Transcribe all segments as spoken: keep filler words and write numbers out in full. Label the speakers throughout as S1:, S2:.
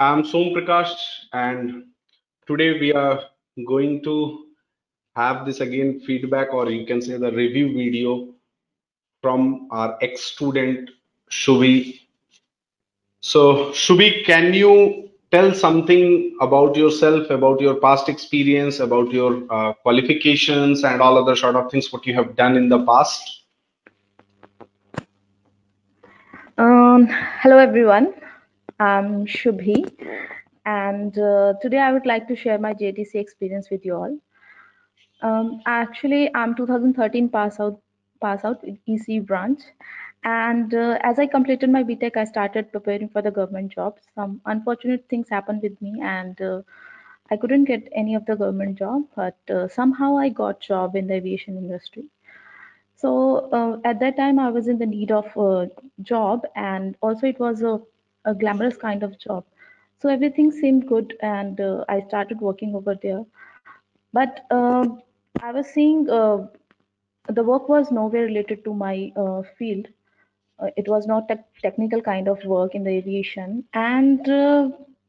S1: I'm Som Prakash, and today we are going to have this again feedback, or you can say the review video from our ex-student Shubhi. So, Shubhi, can you tell something about yourself, about your past experience, about your uh, qualifications, and all other sort of things what you have done in the past?
S2: Um, hello everyone, I'm Shubhi, and uh, today I would like to share my J T C experience with you all. Um, actually, I'm two thousand thirteen pass out, pass out with E C branch, and uh, as I completed my B Tech, I started preparing for the government jobs. Some unfortunate things happened with me, and uh, I couldn't get any of the government job, but uh, somehow I got job in the aviation industry. So uh, at that time, I was in the need of a job, and also it was a, a glamorous kind of job. So everything seemed good, and uh, I started working over there. But um I was seeing uh, the work was nowhere related to my uh, field. Uh, it was not a technical kind of work in the aviation, and uh,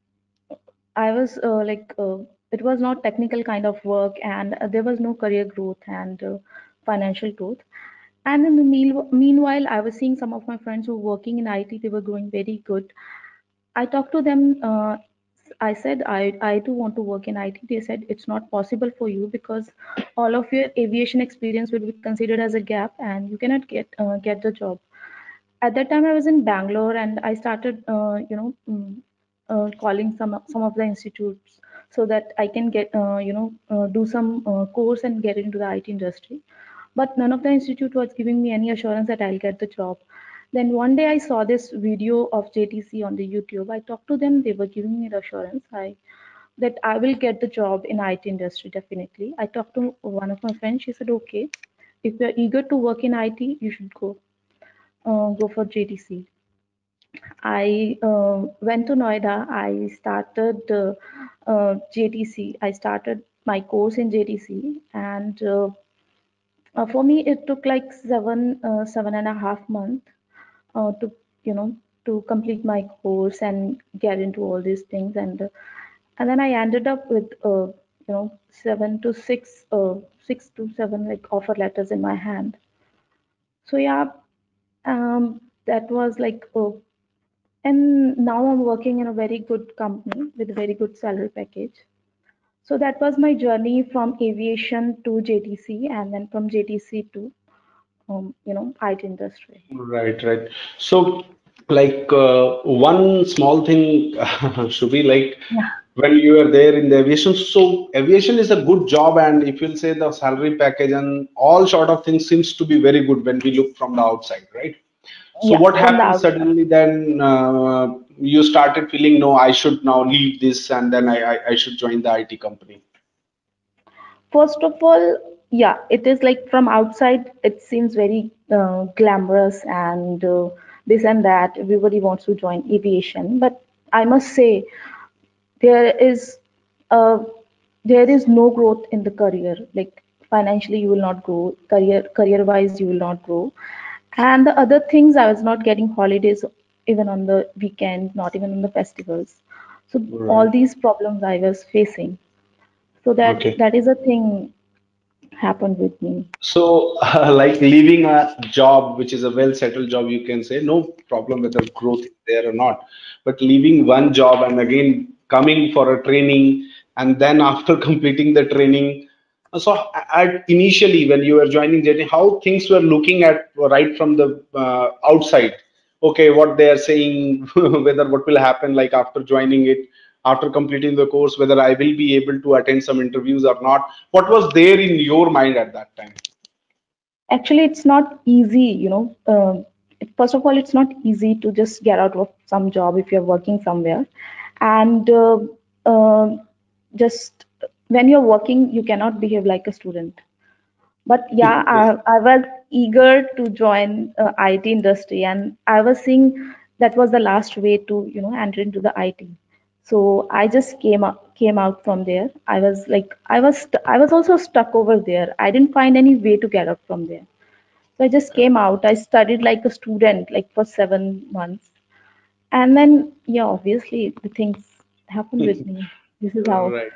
S2: I was uh, like, uh, it was not technical kind of work, and uh, there was no career growth and uh, financial growth. And in the meal, meanwhile, I was seeing some of my friends who were working in I T, they were growing very good. I talked to them. Uh, I said, I, I too want to work in I T. They said, it's not possible for you because all of your aviation experience will be considered as a gap and you cannot get uh, get the job. At that time, I was in Bangalore and I started, uh, you know, mm, uh, calling some some of the institutes so that I can get, uh, you know, uh, do some uh, course and get into the I T industry. But none of the institute was giving me any assurance that I'll get the job. Then one day I saw this video of J T C on the YouTube. I talked to them; they were giving me the assurance I that I will get the job in I T industry definitely. I talked to one of my friends. She said, "Okay, if you're eager to work in I T, you should go uh, go for J T C." I uh, went to Noida. I started uh, uh, J T C. I started my course in J T C, and uh, uh, for me, it took like seven, uh, seven and a half months uh, to, you know, to complete my course and get into all these things, and uh, and then I ended up with, uh, you know, seven to six, uh, six to seven like offer letters in my hand. So yeah, um, that was like, uh, and now I'm working in a very good company with a very good salary package. So that was my journey from aviation to J T C, and then from J T C to, um, you know, I T industry.
S1: Right, right. So, like uh, one small thing should be like
S2: Yeah.
S1: when you are there in the aviation. So, aviation is a good job, and if you'll say the salary package and all sort of things seems to be very good when we look from the outside, right? So,
S2: Yeah,
S1: what
S2: from the
S1: happened
S2: outside.
S1: suddenly then uh, you started feeling, no, I should now leave this and then I, I, I should join the I T company.
S2: First of all, yeah, it is like from outside, it seems very uh, glamorous and uh, this and that. Everybody wants to join aviation, but I must say there is uh, there is no growth in the career. Like financially, you will not grow. Career career wise, you will not grow. And the other things, I was not getting holidays even on the weekend, not even on the festivals. So all
S1: Right.
S2: these problems I was facing. So that
S1: Okay.
S2: that is a thing happened with me.
S1: So, uh, like leaving a job, which is a well-settled job, you can say no problem whether growth is there or not. But leaving one job and again coming for a training, and then after completing the training, uh, so at initially when you were joining J T, how things were looking at right from the uh, outside. Okay, what they are saying, whether what will happen like after joining it, after completing the course, whether I will be able to attend some interviews or not. What was there in your mind at that time?
S2: Actually, it's not easy, you know. Uh, first of all, it's not easy to just get out of some job if you're working somewhere, and uh, uh, just when you're working, you cannot behave like a student. But yeah,
S1: Yes.
S2: I, I was eager to join uh, I T industry, and I was seeing that was the last way to, you know, enter into the I T. So I just came up, came out from there. I was like, I was, st- I was also stuck over there. I didn't find any way to get out from there. So I just came out. I studied like a student, like for seven months, and then yeah, obviously the things. happened with me. This is how.
S1: Right.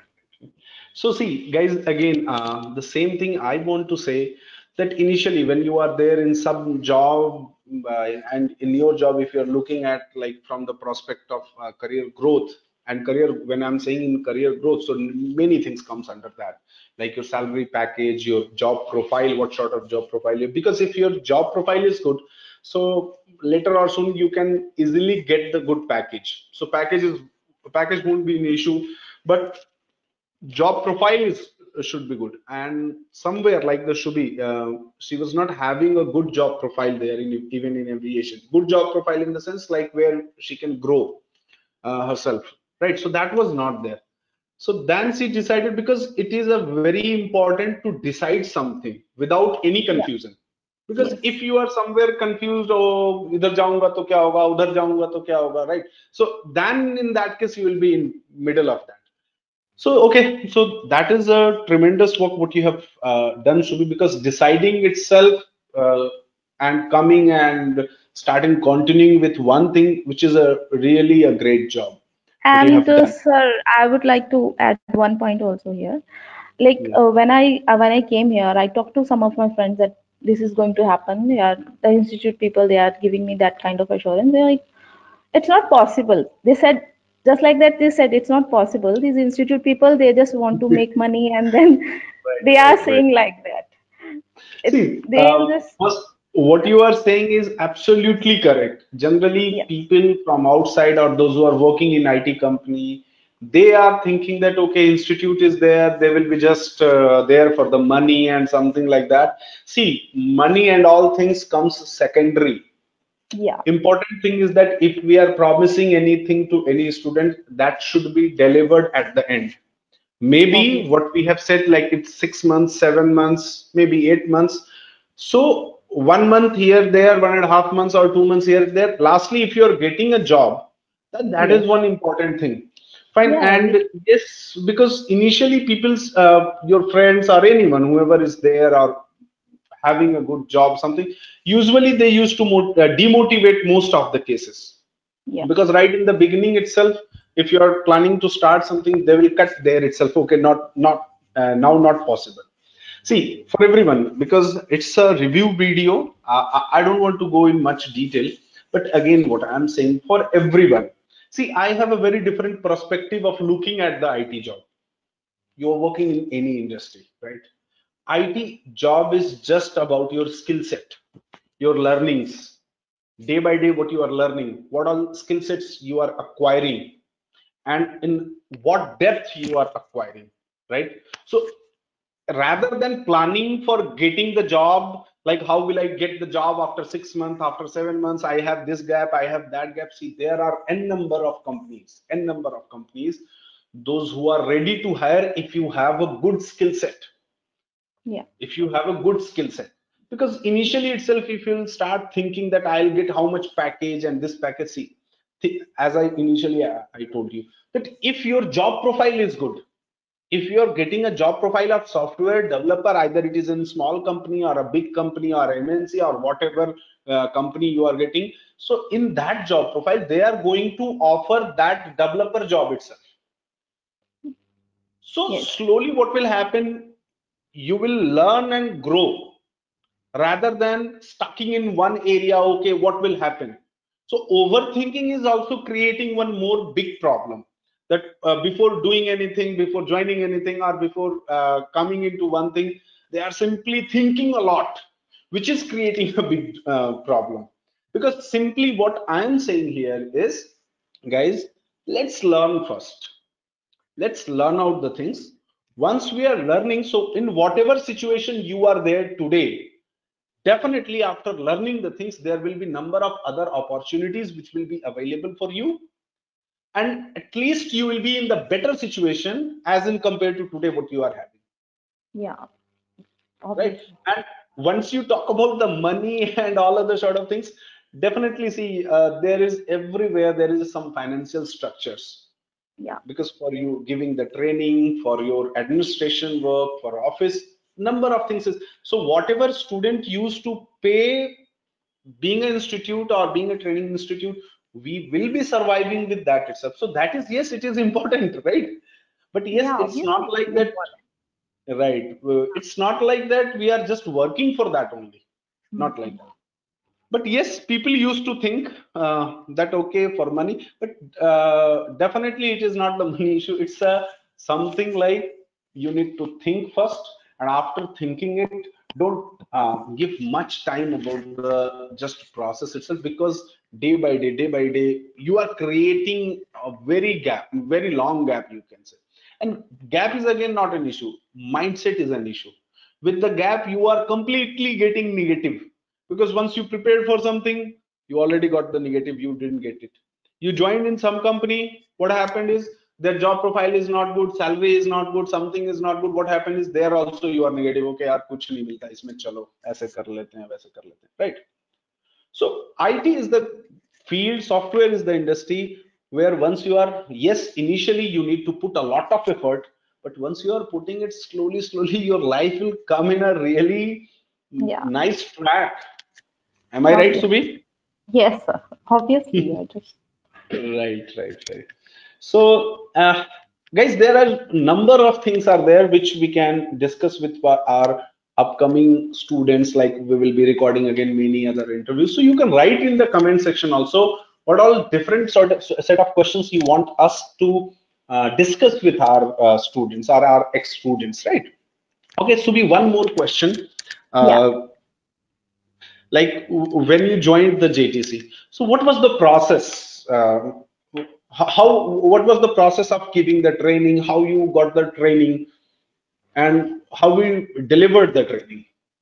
S1: So see, guys, again, uh, the same thing I want to say, that initially when you are there in some job, uh, and in your job, if you're looking at like from the prospect of uh, career growth and career, when I'm saying in career growth, so many things comes under that, like your salary package, your job profile, what sort of job profile you, because if your job profile is good, so later or soon you can easily get the good package. So package is package won't be an issue, but job profile is should be good. And somewhere like the Shubhi, uh, she was not having a good job profile there, in even in aviation, good job profile in the sense like where she can grow uh, herself, right? So that was not there. So then she decided, because it is a very important to decide something without any
S2: Yeah.
S1: confusion. Because
S2: Yes.
S1: if you are somewhere confused, oh, idhar jaunga to kya hoga, udhar jaunga to kya hoga, right? So then in that case, you will be in middle of that. So, okay, so that is a tremendous work what you have uh, done, Shubhi, because deciding itself uh, and coming and starting continuing with one thing, which is a really a great job what you
S2: And
S1: have
S2: uh,
S1: done.
S2: sir, I would like to add one point also here. Like
S1: Yeah.
S2: uh, when I uh, when I came here, I talked to some of my friends that this is going to happen. They are the institute people. They are giving me that kind of assurance. They're like, it's not possible. They said just like that. They said it's not possible. These institute people, they just want to make money, and then
S1: Right,
S2: they are
S1: right, right.
S2: saying like that. It
S1: See,
S2: they
S1: uh,
S2: just
S1: first, what you are saying is absolutely correct. Generally,
S2: yeah,
S1: people from outside or those who are working in I T company, they are thinking that okay, institute is there, they will be just uh, there for the money and something like that. See, money and all things comes secondary.
S2: yeah,
S1: Important thing is that if we are promising anything to any student, that should be delivered at the end. Maybe
S2: obviously,
S1: what we have said, like it's six months, seven months, maybe eight months. So one month here, there, one and a half months or two months here, there. Lastly, if you're getting a job, then that is
S2: yes,
S1: one important thing. Fine.
S2: yeah,
S1: And
S2: obviously,
S1: yes, because initially people's, uh, your friends or anyone, whoever is there or having a good job, something, usually they used to mo- uh, demotivate most of the cases,
S2: yeah,
S1: because right in the beginning itself, if you are planning to start something, they will cut there itself. Okay, not not uh, now not possible. See, for everyone, because it's a review video, uh, i I don't want to go in much detail, but again what I'm saying, for everyone, see, I have a very different perspective of looking at the IT job. You're working in any industry, right? IT job is just about your skill set, your learnings, day by day what you are learning, what all skill sets you are acquiring, and in what depth you are acquiring, right? So rather than planning for getting the job, like how will I get the job after six months, after seven months, I have this gap, I have that gap. See, there are n number of companies, n number of companies, those who are ready to hire if you have a good skill set,
S2: yeah,
S1: if you have a good skill set. Because initially itself, if you'll start thinking that I'll get how much package and this package, see, th- as I initially uh, I told you, that if your job profile is good, if you're getting a job profile of software developer, either it is in small company or a big company or M N C or whatever uh, company you are getting, so in that job profile they are going to offer that developer job itself. So
S2: yes,
S1: slowly what will happen, you will learn and grow rather than stucking in one area. Okay, what will happen? So overthinking is also creating one more big problem, that uh, before doing anything, before joining anything, or before uh, coming into one thing, they are simply thinking a lot, which is creating a big uh, problem. Because simply what I am saying here is, guys, let's learn first, let's learn out the things. Once we are learning, so in whatever situation you are there today, definitely after learning the things, there will be number of other opportunities which will be available for you, and at least you will be in the better situation as in compared to today what you are having,
S2: yeah,
S1: right?
S2: obviously,
S1: And once you talk about the money and all other sort of things, definitely see, uh, there is everywhere there is some financial structures,
S2: yeah,
S1: because for you giving the training, for your administration work, for office, number of things is, so whatever student used to pay being an institute or being a training institute, we will be surviving with that itself. So that is, yes, it is important, right? But yes,
S2: Yeah,
S1: it's
S2: obviously
S1: not
S2: it
S1: like
S2: is
S1: that,
S2: important.
S1: right? Uh, It's not like that we are just working for that only. Not like
S2: Mhm.
S1: that. But yes, people used to think uh, that okay for money, but uh, definitely it is not the money issue. It's a something like you need to think first, and after thinking it, don't uh, give much time about the just process itself, because day by day, day by day, you are creating a very gap, very long gap, you can say. And gap is again not an issue. Mindset is an issue. With the gap, you are completely getting negative, because once you prepared for something, you already got the negative, you didn't get it. You joined in some company, what happened is their job profile is not good, salary is not good, something is not good. What happened is there also you are negative. Okay यार कुछ नहीं मिलता इसमें, चलो ऐसे कर लेते हैं, वैसे कर लेते हैं, right? So I T is the field, software is the industry where once you are, yes, initially you need to put a lot of effort, but once you are putting it slowly, slowly, your life will come in a really
S2: Yeah,
S1: nice track. Am I right,
S2: obviously.
S1: Subi?
S2: Yes, sir. Obviously, you are just.
S1: Right, right, right. So, uh, guys, there are number of things are there which we can discuss with our our upcoming students. Like we will be recording again many other interviews. So you can write in the comment section also what all different sort of set of questions you want us to uh, discuss with our uh, students or our ex-students, right? Okay, Subi, one more question.
S2: Yeah.
S1: Uh, like w- when you joined the J T C. So what was the process? Uh, h- how what was the process of giving the training? How you got the training, and how we delivered the training?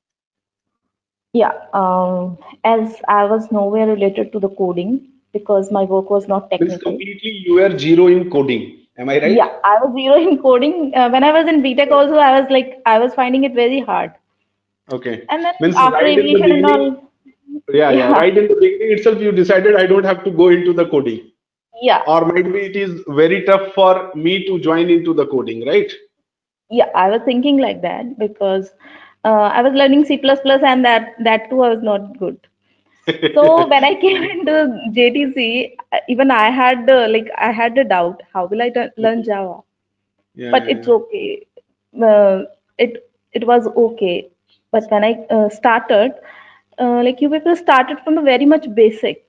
S2: Yeah, um, as I was nowhere related to the coding because my work was not
S1: Means
S2: technical.
S1: completely you were zero in coding. Am I right?
S2: Yeah, I was zero in coding. Uh, when I was in B Tech also, I was like, I was finding it very hard.
S1: Okay.
S2: And then
S1: Means
S2: after
S1: right in the
S2: aviation and
S1: beginning,
S2: all,
S1: yeah, yeah,
S2: yeah,
S1: right in the beginning itself, you decided I don't have to go into the coding,
S2: yeah,
S1: or might be it is very tough for me to join into the coding, right?
S2: yeah, I was thinking like that because uh, I was learning C plus plus and that that too I was not good. So when I came into J T C, uh, even I had uh, like I had a doubt, how will I t- learn Java?
S1: Yeah,
S2: But
S1: yeah,
S2: it's
S1: yeah.
S2: okay. Uh, it it was okay. But when I uh, started, uh, like you people started from the very much basic.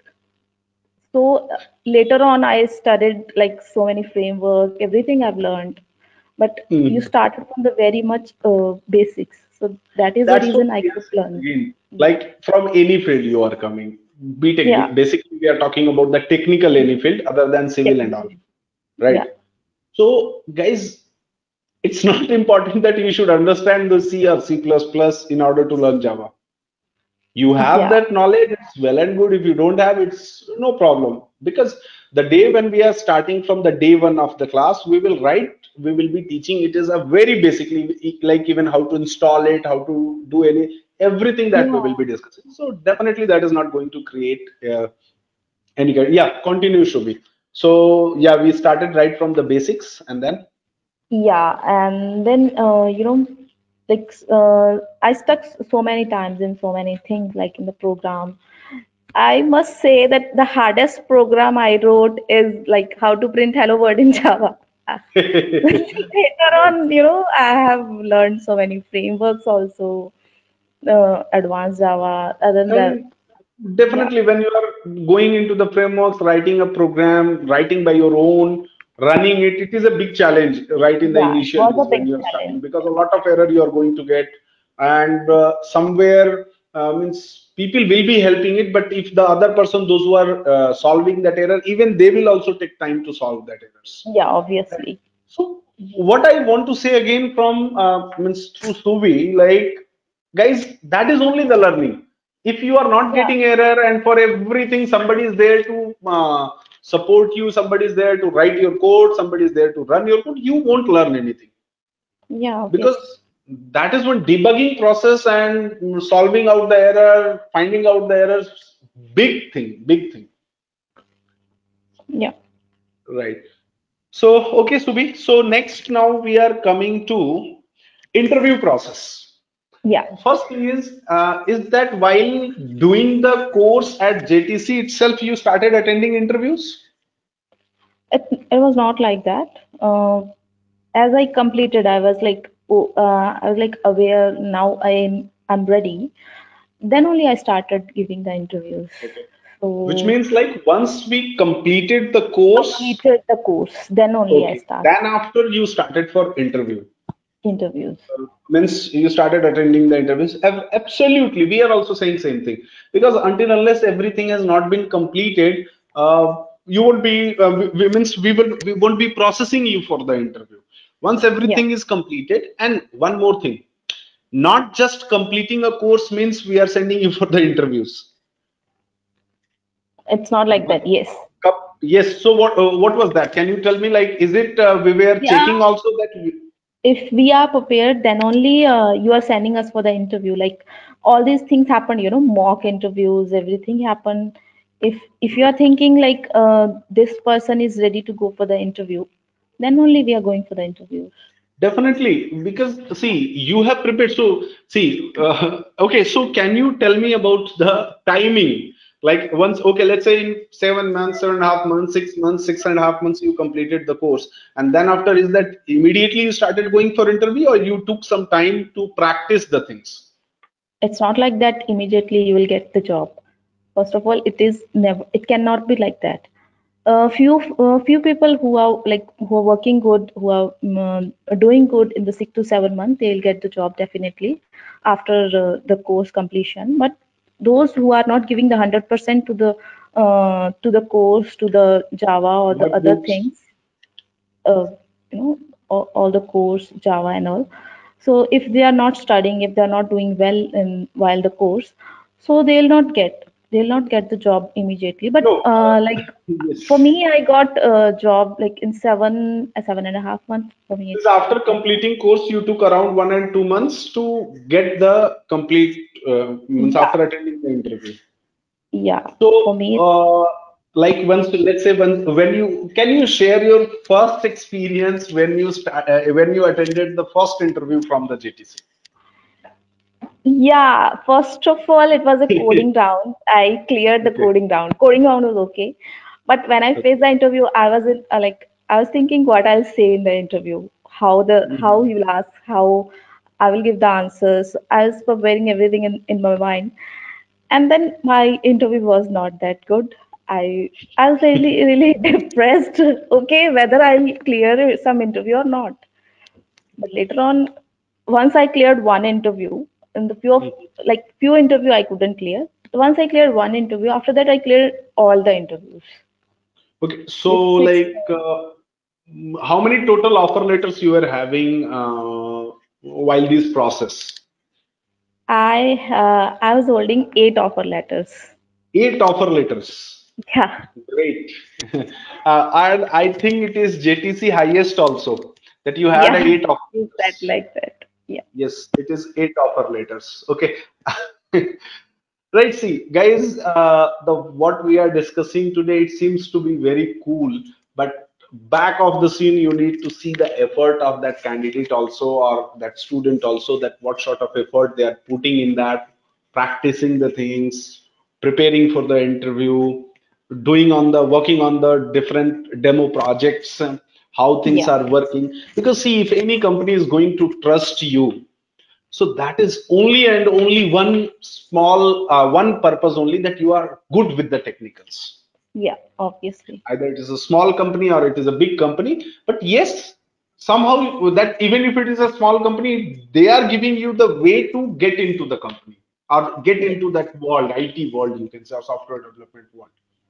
S2: So uh, later on, I studied like so many framework, everything I've learned. But you
S1: Mhm.
S2: started from the very much uh, basics. So that is the
S1: That's what,
S2: reason I
S1: yes,
S2: could learn.
S1: again,
S2: Yeah.
S1: like from any field you are coming. B Tech,
S2: Yeah.
S1: ba- basically, we are talking about the technical any field other than civil and all,
S2: Technically.
S1: right?
S2: Yeah.
S1: So, guys, it's not important that you should understand the C or C plus plus in order to learn Java. You have
S2: Yeah.
S1: that knowledge, it's well and good. If you don't have, it's no problem. Because the day when we are starting from the day one of the class, we will write, we will be teaching. It is a very basically like even how to install it, how to do any everything that we
S2: Yeah.
S1: will be discussing. So definitely that is not going to create uh, any kind. Yeah, continue, Shubhi. So yeah, we started right from the basics, and then
S2: Yeah. And then, uh, you know, like uh, I stuck so many times in so many things, like in the program. I must say that the hardest program I wrote is like how to print hello world in Java. Uh, Later
S1: right.
S2: on, you know, I have learned so many frameworks also, uh, advanced Java. Other than that,
S1: And
S2: yeah,
S1: definitely, when you are going into the frameworks, writing a program, writing by your own, running it, it is a big challenge right in the
S2: yeah, it
S1: initial
S2: was
S1: days
S2: a
S1: when
S2: big
S1: you are starting,
S2: challenge.
S1: because a lot of error you are going to get, and uh, somewhere uh, means people will be helping it, but if the other person, those who are uh, solving that error, even they will also take time to solve that errors.
S2: Yeah,
S1: Right.
S2: obviously.
S1: So what I want to say again from uh, means to Suvi, like guys, that is only the learning. If you are not
S2: Yeah,
S1: getting error, and for everything somebody is there to uh, support you, somebody is there to write your code, somebody is there to run your code, you won't learn anything,
S2: yeah, obviously.
S1: because that is one debugging process and solving out the error, finding out the errors, big thing, big thing,
S2: Yeah,
S1: right? So, okay, Subi. So next now we are coming to interview process.
S2: Yeah.
S1: First thing is, uh, is that while doing the course at J T C itself, you started attending interviews?
S2: It, it was not like that. Uh, as I completed, I was like, oh, uh, I was like aware now I'm I'm ready. Then only I started giving the interviews.
S1: Okay. Which
S2: So
S1: means like once we completed the course,
S2: completed the course, then only I
S1: okay,
S2: start
S1: then after you started for interview.
S2: interviews.
S1: Uh, means you started attending the interviews. Ab- Absolutely, we are also saying same thing because until unless everything has not been completed, uh, you won't be. Uh, we, we- means we will we won't be processing you for the interview. Once
S2: Yeah,
S1: everything is completed, and one more thing, not just completing a course means we are sending you for the interviews.
S2: it's not like that. Yes.
S1: Cup- Yes. So what uh, what was that? Can you tell me? Like, is it uh, we were
S2: Yeah.
S1: checking also that? We,
S2: If we are prepared, then only uh, you are sending us for the interview. Like all these things happen, you know, mock interviews, everything happened. If if you are thinking like uh, this person is ready to go for the interview, then only we are going for the interview.
S1: Definitely, because see, you have prepared. So, see, uh, okay, so can you tell me about the timing? Like, once, okay, let's say in seven months, seven and a half months, six months, six and a half months, you completed the course. And then after, is that immediately you started going for interview or you took some time to practice the things?
S2: It's not like that immediately you will get the job. First of all, it is never, it cannot be like that. A few uh, few people who are like who are working good, who are um, doing good in the six to seven months, they'll get the job definitely after uh, the course completion. But those who are not giving the hundred percent to the uh, to the course, to the Java or the other
S1: Notebooks.
S2: things, uh, you know, all, all the course Java and all. So if they are not studying, if they are not doing well in while the course, so they'll not get they'll not get the job immediately. But
S1: No,
S2: uh, like
S1: uh,
S2: for
S1: yes.
S2: me, I got a job like in seven uh, seven and a half months. For me,
S1: Is
S2: it's
S1: after
S2: like
S1: completing course, you took around one and two months to get the complete, uh, means
S2: yeah,
S1: after attending the interview.
S2: yeah. For
S1: So,
S2: me,
S1: uh, like once, let's say when when you can you share your first experience when you start uh, when you attended the first interview from the J T C?
S2: yeah. First of all, it was a coding round. I cleared the
S1: Okay.
S2: coding round. Coding round was okay, but when I faced
S1: Okay.
S2: the interview, I was in, uh, like I was thinking what I'll say in the interview, how the how
S1: Mhm.
S2: he will ask, how I will give the answers. I was preparing everything in, in my mind, and then my interview was not that good. I I was really really depressed. Okay, whether I'll clear some interview or not. But later on, once I cleared one interview, in the few of
S1: Mhm.
S2: like few interview I couldn't clear. Once I cleared one interview, after that I cleared all the interviews.
S1: Okay. So,
S2: With six,
S1: like, uh, mm, how many total offer letters you were having uh, while this process?
S2: I uh, I was holding eight offer letters.
S1: Eight offer letters.
S2: Yeah,
S1: Great. Uh, and I think it is J T C highest also that you had a
S2: yeah,
S1: eight offer
S2: is that
S1: letters.
S2: like that? Yeah,
S1: Yes, it is eight offer letters. Okay. Right. See, guys, uh, the what we are discussing today, it seems to be very cool, but back of the scene, you need to see the effort of that candidate also, or that student also, that what sort of effort they are putting in that, practicing the things, preparing for the interview, doing on the working on the different demo projects, uh, how things
S2: yeah,
S1: are working. Because see, if any company is going to trust you, so that is only and only one small, uh, one purpose only, that you are good with the technicals.
S2: yeah. Obviously,
S1: Either it is a small company or it is a big company. But yes, somehow that even if it is a small company, they are giving you the way to get into the company or get
S2: yeah.
S1: into that world, I T world, you can say, or software development world.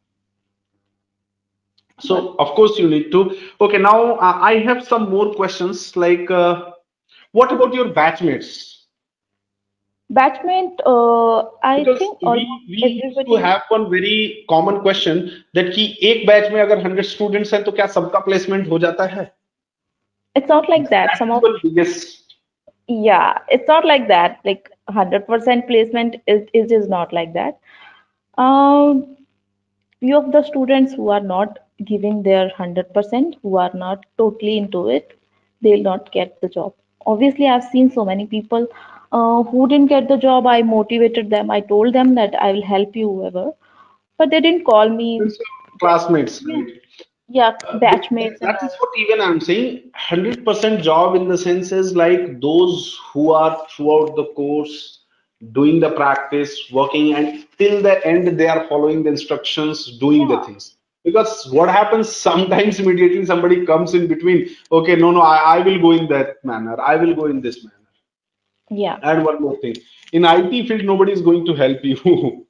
S2: But
S1: So of course you need to. Okay, now uh, I have some more questions. Like, uh, what about your batchmates?
S2: batchmate, uh, I
S1: Because
S2: think
S1: we
S2: almost
S1: we used to
S2: everybody.
S1: have one very common question that कि एक batch में अगर hundred students हैं तो क्या सबका placement हो जाता है?
S2: It's not like that.
S1: That
S2: Some
S1: is
S2: of
S1: one biggest.
S2: yeah, it's not like that. Like one hundred percent placement is it is not like that. Um, few of the students who are not giving their one hundred percent, who are not totally into it, they'll not get the job. Obviously, I've seen so many people. uh, who didn't get the job, I motivated them. I told them that I will help you, whoever. But they didn't call me.
S1: It's your classmates,
S2: Yeah,
S1: right?
S2: yeah,
S1: Uh, th- th-
S2: batchmates and
S1: that is
S2: all.
S1: what even I'm saying. one hundred percent job in the sense is like those who are throughout the course doing the practice, working, and till the end they are following the instructions, doing the
S2: Yeah,
S1: things. Because what happens sometimes immediately somebody comes in between. Okay, no, no, I, I will go in that manner. I will go in this manner.
S2: yeah.
S1: And one more thing, in I T field, nobody is going to help you.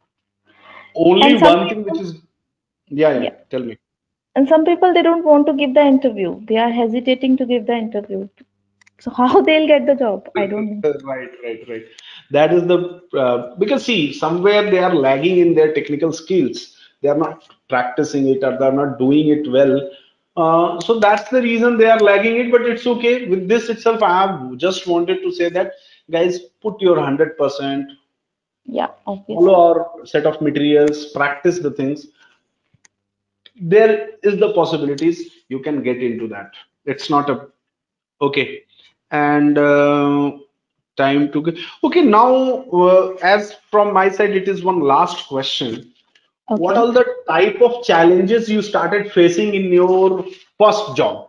S1: Only
S2: And some
S1: one thing which
S2: people,
S1: is, yeah, yeah.
S2: yeah,
S1: Tell me.
S2: and some people they don't want to give the interview. They are hesitating to give the interview. So how they'll get the job? I don't know.
S1: Right, right, right. That is the uh, because see, somewhere they are lagging in their technical skills. They are not practicing it or they are not doing it well. Uh, so that's the reason they are lagging it. But it's okay. With this itself, I have just wanted to say that, guys, put your one hundred percent,
S2: Yeah,
S1: follow
S2: obviously.
S1: our set of materials, practice the things. There is the possibilities you can get into that. It's not a okay. And uh, time to go. Okay, now, uh, as from my side, it is one last question. What
S2: Okay.
S1: are the type of challenges you started facing in your first job,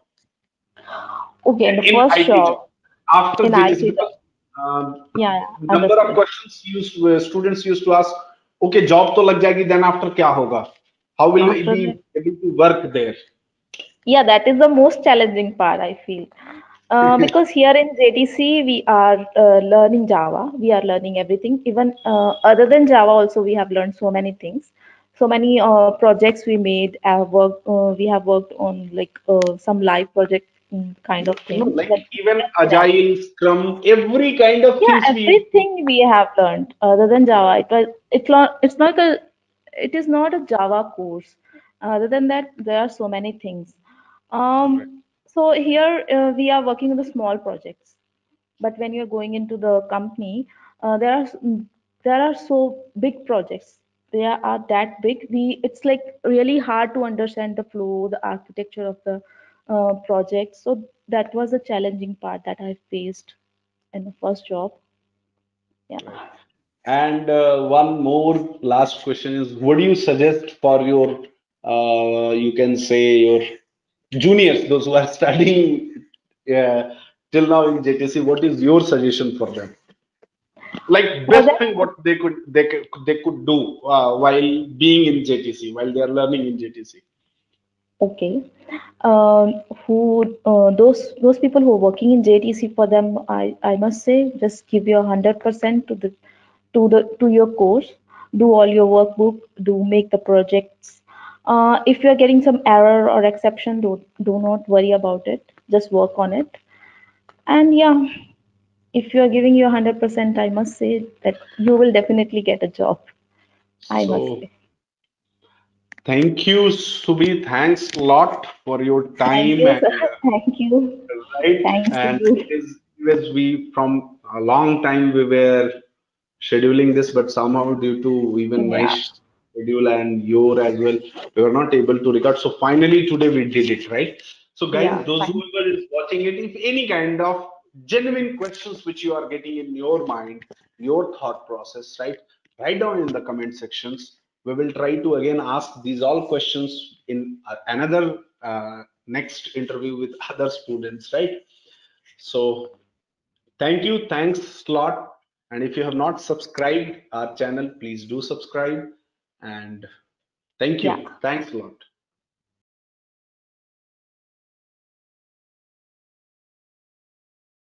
S2: Okay, in the
S1: in
S2: first
S1: I T job,
S2: job,
S1: after
S2: in
S1: J T C?
S2: I T job.
S1: Because um,
S2: Yeah, yeah,
S1: number of
S2: understood.
S1: questions used, uh, students used to ask, okay, job to lag jayegi, then after kya hoga? How will we
S2: After that,
S1: be able to work there?
S2: yeah, that is the most challenging part, I feel. Uh, because here in J T C, we are uh, learning Java. We are learning everything. Even uh, other than Java, also we have learned so many things. So many uh, projects we made. Have worked, uh, we have worked on like uh, some live project mm, kind of
S1: You know,
S2: things.
S1: like
S2: But
S1: even
S2: yeah,
S1: Agile, Scrum, every kind of
S2: yeah,
S1: things we used to.
S2: everything we have learned other than Java. It was it's not it's not a it is not a Java course. Other than that, there are so many things.
S1: Correct.
S2: Um, so here uh, we are working on the small projects, but when you're going into the company, uh, there are s- there are so big projects. They are, are that big. We it's like really hard to understand the flow, the architecture of the uh, project. So that was a challenging part that I faced in the first job. Yeah.
S1: Right. And uh, one more last question is, what do you suggest for your, uh, you can say your juniors, those who are studying uh, till now in J T C? What is your suggestion for them? Like
S2: For
S1: best
S2: them,
S1: thing what they could they could they could do uh, while being in J T C, while they are learning in J T C.
S2: okay. Um, who uh, those those people who are working in J T C, for them, I I must say, just give your hundred percent to the to the to your course. Do all your workbook. Do make the projects. Uh, if you are getting some error or exception, do do not worry about it. Just work on it. And yeah, if you are giving your hundred percent, I must say that you will definitely get a job. I must
S1: So
S2: say.
S1: thank you, Subhi. Thanks a lot for your
S2: Thank
S1: time
S2: you, sir.
S1: and uh,
S2: Thank you.
S1: right.
S2: Thanks to
S1: And
S2: you.
S1: it is because we from a long time we were scheduling this, but somehow due to even my
S2: Yeah.
S1: schedule and your as well, we were not able to record. So finally today we did it, right? So guys,
S2: Yeah.
S1: those
S2: Fine.
S1: whoever is watching it, if any kind of genuine questions which you are getting in your mind, your thought process, right? Write down in the comment sections. We will try to again ask these all questions in uh, another uh, next interview with other students, right? So thank you. Thanks a lot. And if you have not subscribed our channel, please do subscribe. And thank
S2: Yeah.
S1: you. Thanks a lot.